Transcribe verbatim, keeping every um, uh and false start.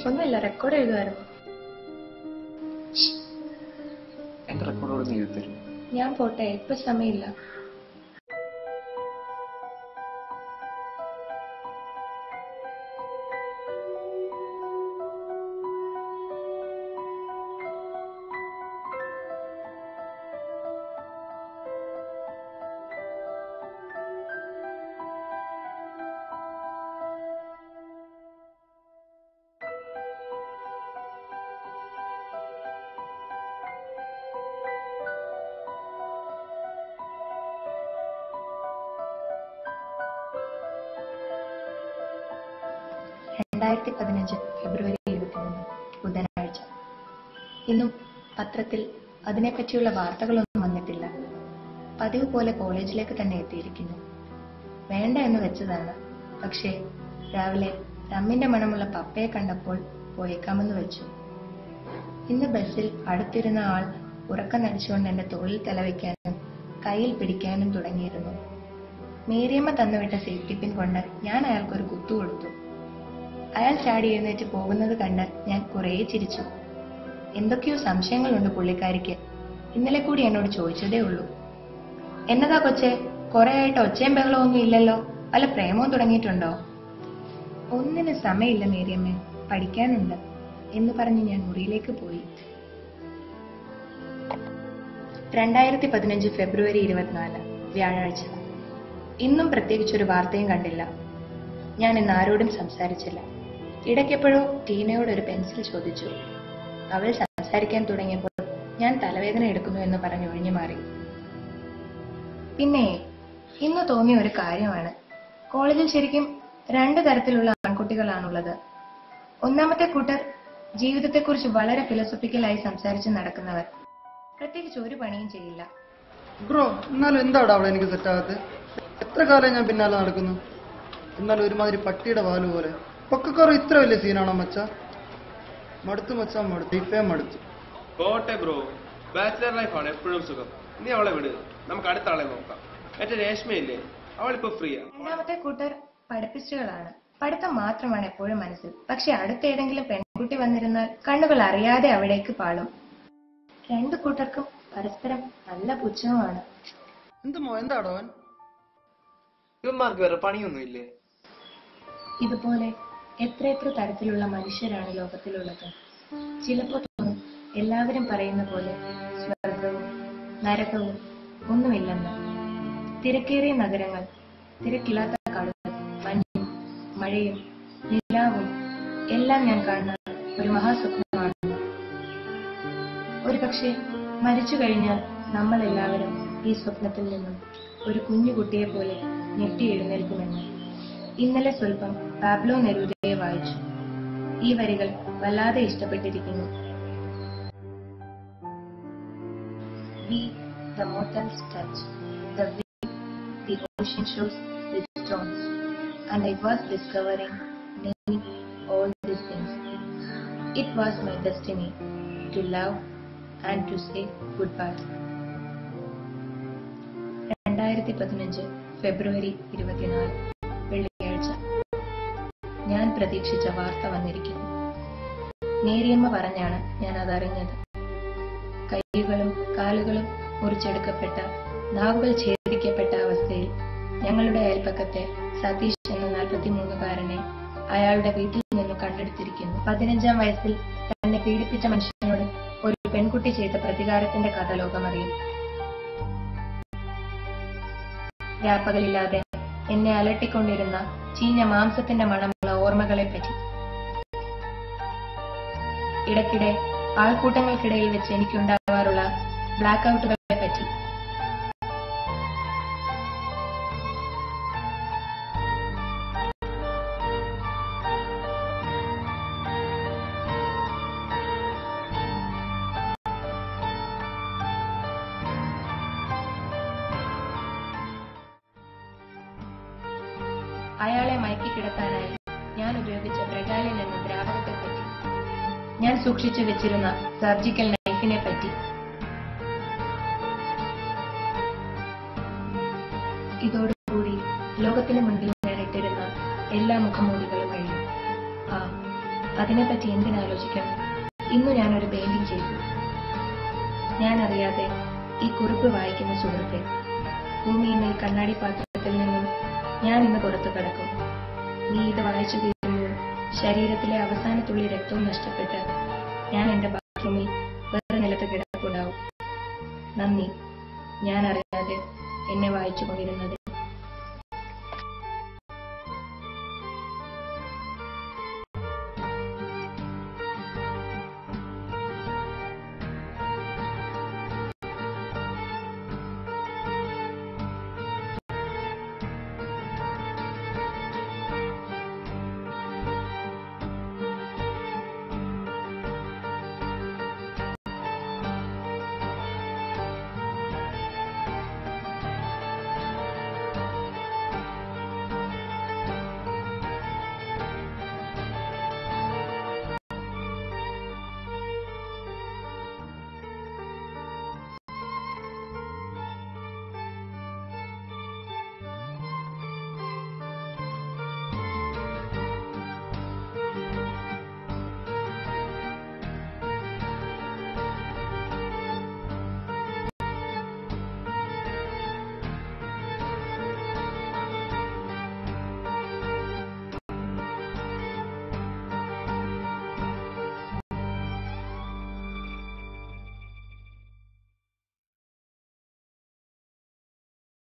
ഒന്നുമില്ല, റെക്കോർഡ് എഴുതുമായിരുന്നു. എന്റെ റെക്കോർഡോട് നീ എഴുതി തരും. ഞാൻ പോട്ടെ, ഇപ്പൊ സമയമില്ല. രണ്ടായിരത്തി പതിനഞ്ച് ഫെബ്രുവരി ഇരുപത്തിമൂന്ന് ബുധനാഴ്ച. ഇന്നും പത്രത്തിൽ അതിനെപ്പറ്റിയുള്ള വാർത്തകളൊന്നും വന്നിട്ടില്ല. പതിവ് പോലെ കോളേജിലേക്ക് തന്നെ എത്തിയിരിക്കുന്നു. വേണ്ട എന്ന് വെച്ചതാണ്. പക്ഷേ രാവിലെ റമ്മിന്റെ മണമുള്ള പപ്പയെ കണ്ടപ്പോൾ പോയേക്കാമെന്ന് വെച്ചു. ഇന്ന് ബസ്സിൽ അടുത്തിരുന്ന ആൾ ഉറക്കം നടിച്ചുകൊണ്ട് എന്റെ തോളിൽ തലവെക്കാനും കയ്യിൽ പിടിക്കാനും തുടങ്ങിയിരുന്നു. മേരിയമ്മ തന്നുവിട്ട സേഫ്റ്റി പിൻ കൊണ്ട് ഞാൻ അയാൾക്കൊരു കുത്തു കൊടുത്തു. അയാൾ ചാടി എഴുന്നേറ്റ് പോകുന്നത് കണ്ട് ഞാൻ കുറേ ചിരിച്ചു. എന്തൊക്കെയോ സംശയങ്ങളുണ്ട് പുള്ളിക്കാരിക്ക്. ഇന്നലെ കൂടി എന്നോട് ചോദിച്ചതേ ഉള്ളൂ. എന്നതാ കൊച്ചേ, കുറെ ആയിട്ട് ഒച്ചയും ബഹളവും ഒന്നും ഇല്ലല്ലോ, വല്ല പ്രേമവും തുടങ്ങിയിട്ടുണ്ടോ? ഒന്നിന് സമയമില്ല മേരിയമ്മേ, പഠിക്കാനുണ്ട് എന്ന് പറഞ്ഞ് ഞാൻ മുറിയിലേക്ക് പോയി. രണ്ടായിരത്തി പതിനഞ്ച് ഫെബ്രുവരി ഇരുപത്തിനാല് വ്യാഴാഴ്ച. ഇന്നും പ്രത്യേകിച്ചൊരു വാർത്തയും കണ്ടില്ല. ഞാൻ ഇന്ന് ആരോടും സംസാരിച്ചില്ല. ഇടയ്ക്കെപ്പോഴോ ടീനയോട് ഒരു പെൻസിൽ ചോദിച്ചു. അവൾ സംസാരിക്കാൻ തുടങ്ങിയപ്പോൾ ഞാൻ തലവേദന എടുക്കുന്നു എന്ന് പറഞ്ഞ് ഒഴിഞ്ഞു മാറി. പിന്നെ ഇന്ന് തോന്നിയ ഒരു കാര്യമാണ്, കോളേജിൽ ശരിക്കും രണ്ടു തരത്തിലുള്ള ആൺകുട്ടികളാണുള്ളത്. ഒന്നാമത്തെ കൂട്ടർ ജീവിതത്തെക്കുറിച്ച് വളരെ ഫിലോസഫിക്കലായി സംസാരിച്ച് നടക്കുന്നവർ. പ്രത്യേകിച്ച് ഒരു പണിയും ചെയ്യില്ല. ബ്രോ, എന്നാലും എന്താടാ അവിടെ എനിക്ക് സെറ്റാകത്ത്? എത്ര കാലം ഞാൻ പിന്നാലെ നടക്കുന്നു. എന്നാലും ഒരുമാതിരി പട്ടിയുടെ വാല് പോലെ. പൊക്കക്കാർ ഇത്ര വലിയ സീനാണോ മച്ച? മടുത്തു മച്ചാ, മടുത്തു. ഇപ്പേ മടുത്തു. പോട്ടെ ബ്രോ, ബാച്ചിലർ ലൈഫാണ് എപ്പോഴും സുഖം. നീ അവളെ വിട്, നമുക്ക് അടുത്ത ആളെ നോക്കാം. മറ്റേ രേഷ്മയില്ലേ, അവളിപ്പോ ഫ്രീയാ. രണ്ടാമത്തെ കൂട്ടർ പഠിപ്പിസ്റ്റുകളാണ്. പഠിത്തം മാത്രമാണ് എപ്പോഴും മനസ്സിൽ. പക്ഷെ അടുത്ത ഏതെങ്കിലും പെൺകുട്ടി വന്നിരുന്നാൽ കണ്ണുകൾ അറിയാതെ അവിടേക്ക് പാളും. രണ്ടു കൂട്ടർക്കും പരസ്പരം നല്ല പുച്ഛവുമാണ്. എന്തുമോ എന്താടോ അവൻ? ഇവന്മാർക്ക് വേറെ പണിയൊന്നുമില്ലേ? ഇതുപോലെ എത്ര എത്ര തരത്തിലുള്ള മനുഷ്യരാണ് ലോകത്തിലുള്ളത്. ചിലപ്പോൾ തോന്നും എല്ലാവരും പറയുന്ന പോലെ സ്വർഗവും നരകവും ഒന്നുമില്ലെന്ന്. തിരക്കേറിയ നഗരങ്ങൾ, തിരക്കില്ലാത്ത കാടുകൾ, മഞ്ഞും മഴയും നിലാവും എല്ലാം ഞാൻ കാണുന്ന ഒരു മഹാസ്വപ്നമാണ്. ഒരു പക്ഷേ മരിച്ചു കഴിഞ്ഞാൽ നമ്മൾ എല്ലാവരും ഈ സ്വപ്നത്തിൽ നിന്നും ഒരു കുഞ്ഞുകുട്ടിയെ പോലെ ഞെട്ടി എഴുന്നേൽക്കുമെന്ന്. ഇന്നലെ സ്വല്പം പാബ്ലോ നെരൂദയെ വായിച്ചു. ഈ വരികൾ വല്ലാതെ ഇഷ്ടപ്പെട്ടിരിക്കുന്നു. We, the mortals touch, the wind, the ocean shows with stones, and I was discovering many all these things. It was my destiny to love and to say goodbye. രണ്ടായിരത്തി പതിനഞ്ച് ഫെബ്രുവരി ഇരുപത്തിനാല് വെള്ളിയാഴ്ച. ഞാൻ പ്രതീക്ഷിച്ച വാർത്ത വന്നിരിക്കുന്നു. മേരിയമ്മ പറഞ്ഞാണ് ഞാൻ അതറിഞ്ഞത്. കൈകളും കാലുകളും മുറിച്ചെടുക്കപ്പെട്ട, നാവുകൾ ഛേദിക്കപ്പെട്ട അവസ്ഥയിൽ ഞങ്ങളുടെ അയൽപ്പക്കത്തെ സതീഷ് എന്ന നാൽപ്പത്തിമൂന്നുകാരനെ അയാളുടെ വീട്ടിൽ നിന്ന് കണ്ടെടുത്തിരിക്കുന്നു. പതിനഞ്ചാം വയസ്സിൽ തന്നെ പീഡിപ്പിച്ച മനുഷ്യനോട് ഒരു പെൺകുട്ടി ചെയ്ത പ്രതികാരത്തിന്റെ കഥ ലോകമറിയും. രാപ്പകലില്ലാതെ എന്നെ അലട്ടിക്കൊണ്ടിരുന്ന ചീഞ്ഞ മാംസത്തിന്റെ മണമുള്ള ഓർമ്മകളെ പറ്റി, ഇടയ്ക്കിടെ ആൾക്കൂട്ടങ്ങൾക്കിടയിൽ വെച്ച് എനിക്കുണ്ടാവാറുള്ള ബ്ലാക്ക് ഔട്ടുകളെ പറ്റി, അയാളെ മയക്കി കിടത്താനായി ഞാൻ ഉപയോഗിച്ച ബ്രഗാലിൻ എന്ന ദ്രാവകത്തെ പറ്റി, ഞാൻ സൂക്ഷിച്ചു വെച്ചിരുന്ന സർജിക്കൽ നൈഫിനെ പറ്റി. ഇതോടുകൂടി ലോകത്തിന് മുൻപിൽ ഞാൻ ഇട്ടിരുന്ന എല്ലാ മുഖംമൂടികളും കഴിയും. ആ അതിനെപ്പറ്റി എന്തിനാലോചിക്കണം? ഇന്നു ഞാനൊരു പെയിന്റിംഗ് ചെയ്തു. ഞാൻ അറിയാതെ ഈ കുറിപ്പ് വായിക്കുന്ന സുഹൃത്തെ, ഭൂമി ഇന്ന് ഈ കണ്ണാടി പാത്രത്തിൽ നിന്നും ഞാൻ ഇന്ന് പുറത്തു കടക്കും. നീ ഇത് വായിച്ചു തീരുമ്പോൾ ശരീരത്തിലെ അവസാനത്തുള്ളി രക്തവും നഷ്ടപ്പെട്ട് ഞാൻ എന്റെ ബാത്റൂമിൽ വേറെ നിലത്ത് കിടപ്പുണ്ടാവും. നന്ദി, ഞാൻ അറിയാതെ എന്നെ വായിച്ചു കൊണ്ടിരുന്നത്.